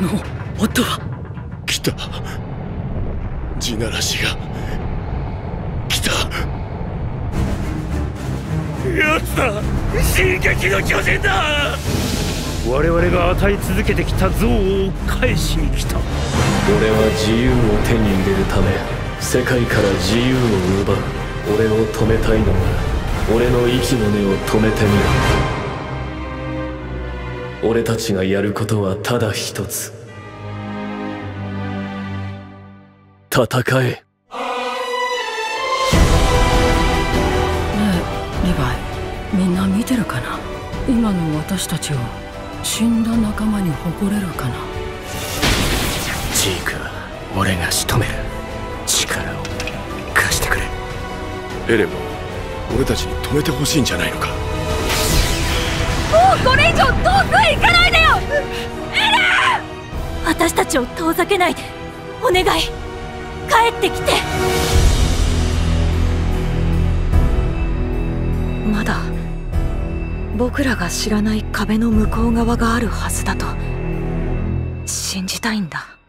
の音は。 来た。地ならしが来た。やつだ、進撃の巨人だ。 我々が与え続けてきた憎悪を返しに来た。 俺は自由を手に入れるため世界から自由を奪う。俺を止めたいのなら俺の息の根を止めてみろ。俺たちがやることはただ一つ。戦え。 ねえリヴァイ、みんな見てるかな。今の私たちを死んだ仲間に誇れるかな。 ジークは俺が仕留める。力を貸してくれ。 エレンも俺たちに止めてほしいんじゃないのか。 もうこれ以上遠くへ行かないでよエレン。私たちを遠ざけないでお願い、帰ってきて。まだ僕らが知らない壁の向こう側があるはずだと信じたいんだ。